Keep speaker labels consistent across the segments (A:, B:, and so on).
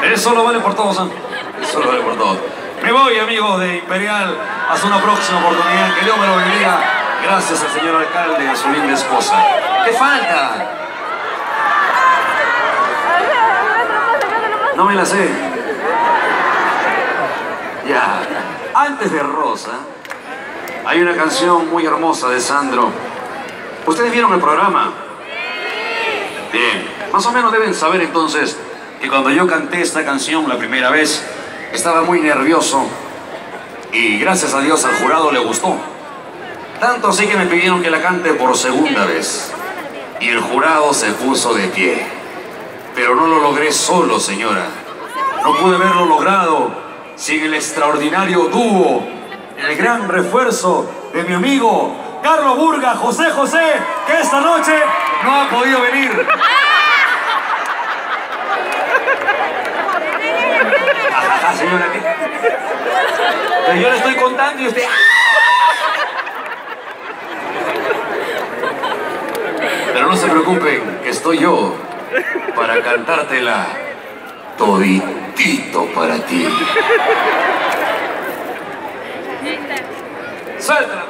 A: Eso lo vale por todos, ¿eh? Eso lo vale por todos. Me voy, amigos de Imperial. Hasta una próxima oportunidad. Que Dios me lo bendiga. Gracias al señor alcalde y a su linda esposa. ¿Qué falta? No me la sé. Ya. Antes de Rosa, hay una canción muy hermosa de Sandro. ¿Ustedes vieron el programa? Bien. Más o menos deben saber entonces que cuando yo canté esta canción la primera vez, estaba muy nervioso y gracias a Dios al jurado le gustó. Tanto así que me pidieron que la cante por segunda vez y el jurado se puso de pie. Pero no lo logré solo, señora. No pude haberlo logrado sin el extraordinario dúo, el gran refuerzo de mi amigo Carlos Burga, José José, que esta noche no ha podido venir. Ajá, señora, ¿qué? Pero yo le estoy contando y usted... Pero no se preocupen, que estoy yo para cantártela toditito para ti. Suéltala.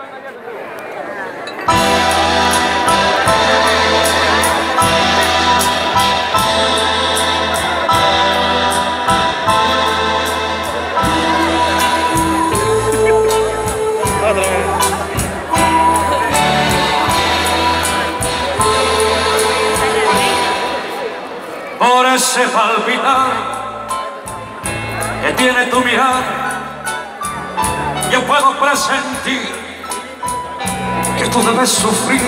A: Por ese palpitar que tiene tu mirar, yo puedo presentir que tú debes sufrir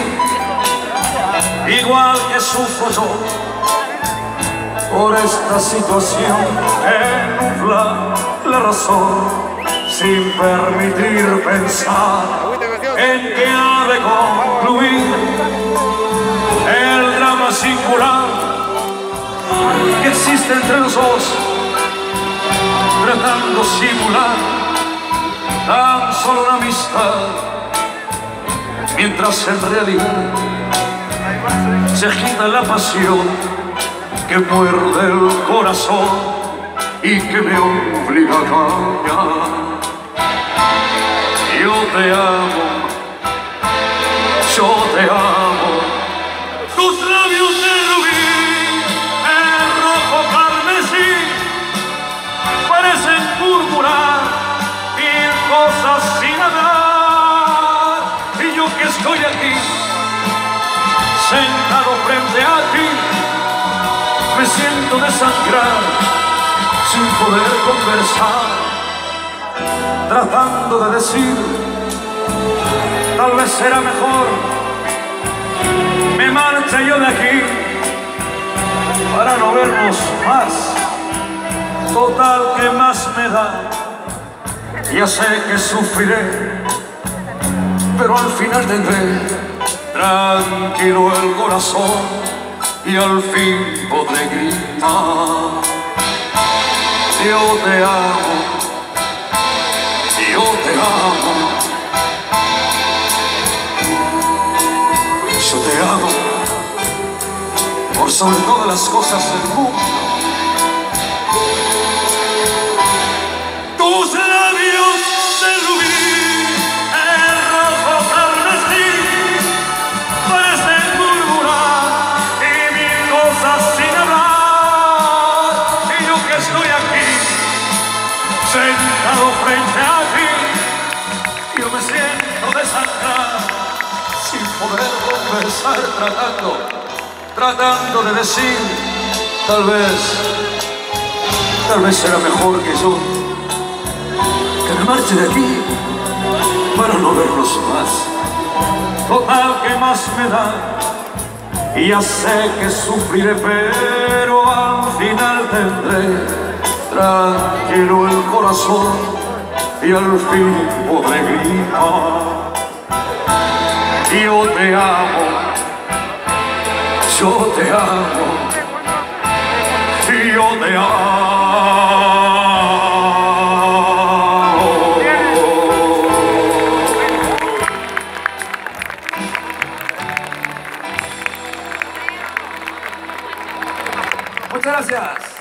A: igual que sufro yo por esta situación que nubla la razón sin permitir pensar en que ha de concluir el drama singular que existe entre los dos, tratando de simular tan solo una amistad, mientras en realidad se agita la pasión que muerde el corazón y que me obliga a callar. Yo te amo, yo te amo, tus labios de rubí parecen murmurar mil cosas sin hablar, y yo que estoy aquí sentado frente a ti me siento desangrar sin poder conversar, tratando de decir tal vez será mejor me marche yo de aquí para no vernos más. Total, que más me da, ya sé que sufriré, pero al final tendré tranquilo el corazón y al fin podré gritar: yo te amo, yo te amo, yo te amo por sobre todas las cosas del mundo. Tus labios de rubí, el rojo carmesí, parecen murmurar y mil cosas sin hablar. Y yo que estoy aquí, sentado frente a ti, yo me siento desangrar, sin poder conversar, tratando de decir, tal vez será mejor que yo que me marche de aquí para no verlos más. Total, que más me da, y ya sé que sufriré, pero al final tendré tranquilo el corazón y al fin podré gritar: yo te amo, yo te amo, yo te amo. Muchas gracias.